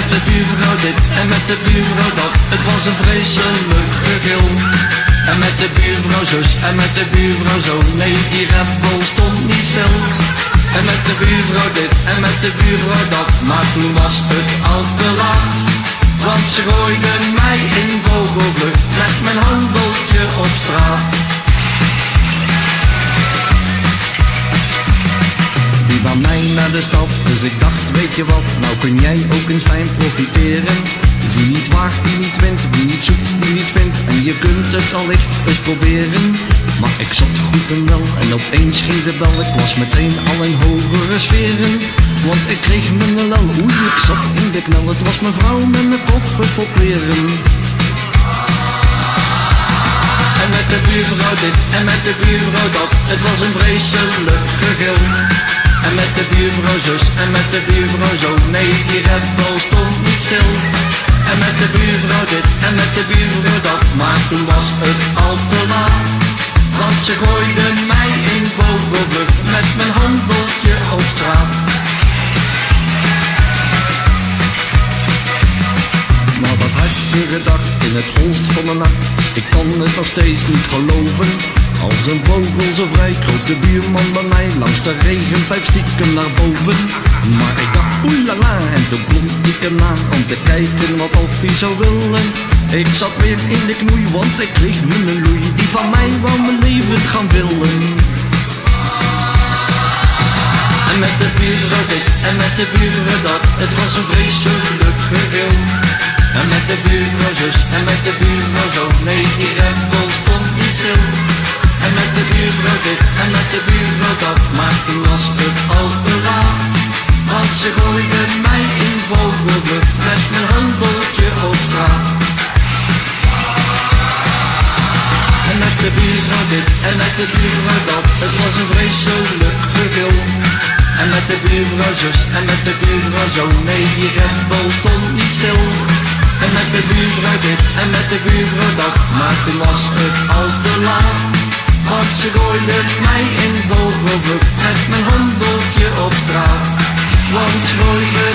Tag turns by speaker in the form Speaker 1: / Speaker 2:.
Speaker 1: met de buurvrouw dit en met de buurvrouw dat. Het was een vreselijk gegil. En met de buurvrouw zus en met de buurvrouw zo. Nee, die rebel stond niet stil. En met de buurvrouw dit en met de buurvrouw dat. Maar toen was het al te laat. Want ze gooiden mij in vogelvlucht met mijn handeltje op straat. Die wou mij naar de stad, dus ik dacht, weet je wat, nou kun jij ook eens fijn profiteren. Wie niet waagt, die niet wint, wie niet zoekt, die niet vindt. En je kunt het allicht eens proberen. Maar ik zat goed en wel en opeens ging de bel. Ik was meteen al in hogere sferen. Want ik kreeg me een lel, oei, ik zat in de knel. Het was mijn vrouw met mijn koffer vol kleren. En met de buurvrouw dit en met de buurvrouw dat. Het was een vreselijk gegil. En met de buurvrouw zus en met de buurvrouw zo. Nee, die rebel stond niet stil. En met de buurvrouw dit en met de buurvrouw dat. Maar toen was het al te laat. Want ze gooiden mij in vogelvlucht met mijn handeltje op straat. Maar wat had je gedacht in het holst van de nacht? Ik kan het nog steeds niet geloven. Als een vogel zo vrij kroop de buurman bij mij langs de regenpijp stiekem naar boven. Maar ik dacht oelala en toen klom ik hem na om te kijken wat of hij zou willen. Ik zat weer in de knoei, want ik kreeg mijn loei. Die van mij wou mijn leven gaan willen. En met de buurvrouw dit en met de buurvrouw dat. Het was een vreselijk gegil. En met de buurvrouw zus en met de buurvrouw zo. Nee, die rebel stond niet stil. En met de buurvrouw dit en met de buurvrouw dat. Maar toen was het al te laat. Want ze gooiden mij in vogelvlucht met mijn handeltje op straat. En met de buurvrouw dit en met de buurvrouw dat. Het was een vreselijk gegil. En met de buurvrouw zus en met de buurvrouw zo. Nee, die rebel stond niet stil. En met de buurvrouw dit en met de buurvrouw dat. Maar toen was het al te laat. Want ze gooiden mij in vogelvlucht met mijn handeltje op straat. Want ze gooiden